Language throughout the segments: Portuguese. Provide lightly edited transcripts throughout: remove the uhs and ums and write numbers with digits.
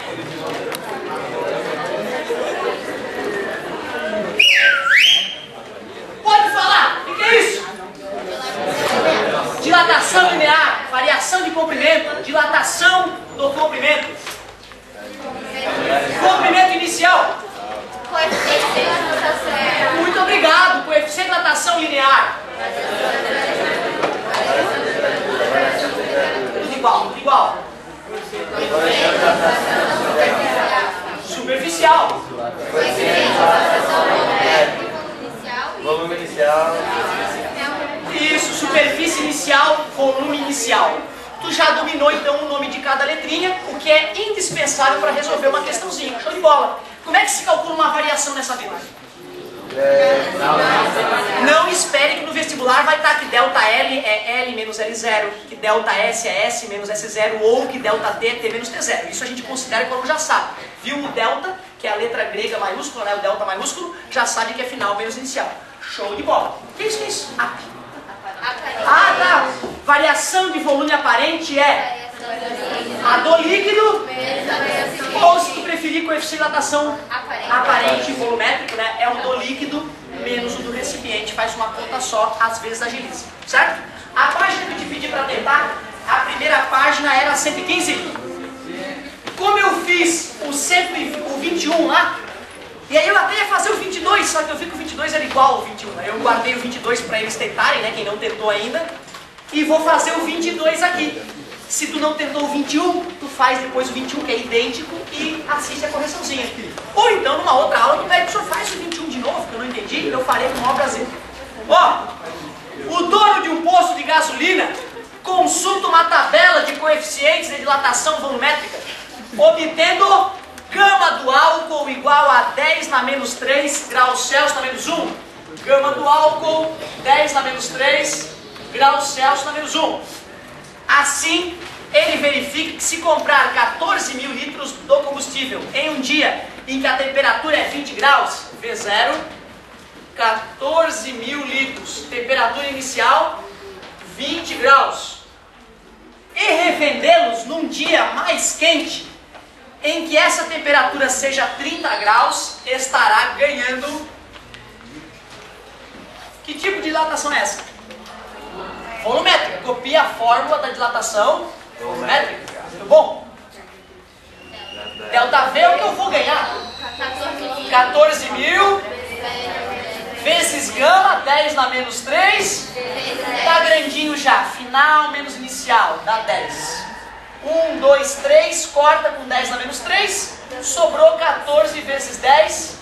Pode falar! O que é isso? Dilatação linear, variação de comprimento, dilatação do comprimento. Comprimento inicial. Muito obrigado, coeficiente de dilatação linear. Tudo igual, tudo igual. Superficial. Volume inicial. Isso, superfície inicial, volume inicial. Tu já dominou então o nome de cada letrinha, o que é indispensável para resolver uma questãozinha. Show de bola. Como é que se calcula uma variação nessa vida? Não espere que no vestibular vai estar que delta L é L menos L0, que delta S é S menos S0, ou que delta T é T menos T0. Isso a gente considera que o aluno já sabe. Viu o delta, que é a letra grega maiúscula, né? O delta maiúsculo, já sabe que é final menos inicial. Show de bola. O que é isso? Que é isso? Ah, tá. Variação de volume aparente é a do líquido, ou se tu preferir coeficiente de dilatação aparente volumétrico, né? É o do líquido menos o do recipiente. Faz uma conta só, às vezes agiliza. Certo? A página que eu te pedi para tentar, a primeira página era 115. Como eu fiz o 21 lá, e aí eu até ia fazer o 22, só que eu vi que o 22 era igual ao 21. Né? Eu guardei o 22 para eles tentarem, né? Quem não tentou ainda. E vou fazer o 22 aqui. Se tu não tentou o 21, tu faz depois o 21, que é idêntico, e assiste a correçãozinha. Ou então, numa outra aula, tu pede, o senhor faz o 21 de novo, que eu não entendi, eu farei com o maior prazer. Ó, o dono de um posto de gasolina consulta uma tabela de coeficientes de dilatação volumétrica, obtendo gama do álcool igual a 10 na menos 3 graus Celsius na menos 1. Gama do álcool, 10 na menos 3 graus Celsius na menos 1. Assim, ele verifica que se comprar 14 mil litros do combustível em um dia em que a temperatura é 20 graus, V0, 14 mil litros, temperatura inicial, 20 graus, e revendê-los num dia mais quente, em que essa temperatura seja 30 graus, estará ganhando... Que tipo de dilatação é essa? Volumétrica. Copia a fórmula da dilatação volumétrica. Tudo bom? Delta V é o que eu vou ganhar. 14 mil vezes gama, 10 na menos 3. Tá grandinho já. Final menos inicial, dá 10. 1, 2, 3, corta com 10 na menos 3. Sobrou 14 vezes 10.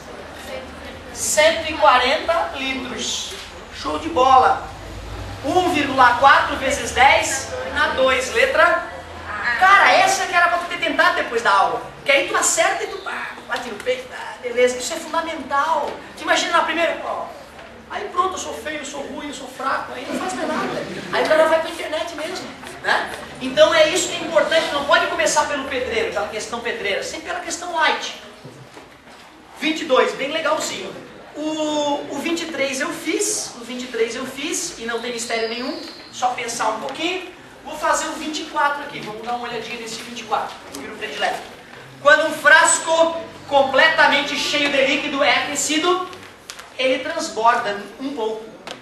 140 litros. Show de bola. 1,4 vezes 10 na 2, letra A. Cara, essa que era para tu ter tentado depois da aula. Que aí tu acerta e tu bate no peito, beleza. Isso é fundamental. Tu imagina na primeira, aí pronto, eu sou feio, eu sou ruim, eu sou fraco, aí não faz mais nada. Aí o cara vai pra internet mesmo, né? Então é isso que é importante, não pode começar pelo pedreiro, pela questão pedreira, sempre pela questão light. 22, bem legalzinho. O 23 eu fiz, e não tem mistério nenhum, só pensar um pouquinho. Vou fazer o 24 aqui, vamos dar uma olhadinha nesse 24, vira o predileto. Quando um frasco completamente cheio de líquido é aquecido, ele transborda um pouco.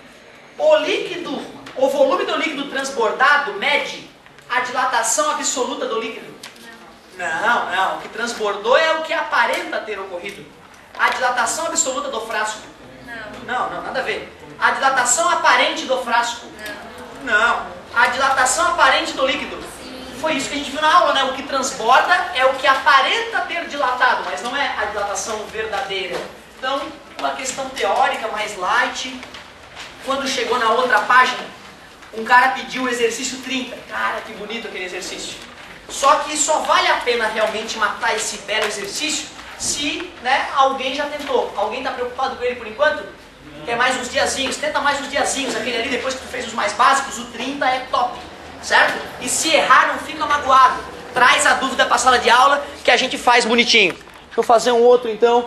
O volume do líquido transbordado mede a dilatação absoluta do líquido? Não, o que transbordou é o que aparenta ter ocorrido. A dilatação absoluta do frasco? Não, nada a ver. A dilatação aparente do frasco? Não. A dilatação aparente do líquido? Foi isso que a gente viu na aula, né? O que transborda é o que aparenta ter dilatado, mas não é a dilatação verdadeira. Então, uma questão teórica mais light. Quando chegou na outra página, um cara pediu o exercício 30. Cara, que bonito aquele exercício. Só que só vale a pena realmente matar esse belo exercício se, né, alguém já tentou. Alguém está preocupado com ele por enquanto? Quer mais uns diazinhos? Tenta mais uns diazinhos. Aquele ali, depois que tu fez os mais básicos, o 30 é top. Certo? E se errar, não fica magoado. Traz a dúvida para a sala de aula que a gente faz bonitinho. Deixa eu fazer um outro então,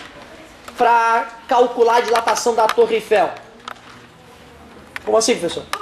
para calcular a dilatação da Torre Eiffel. Como assim, professor?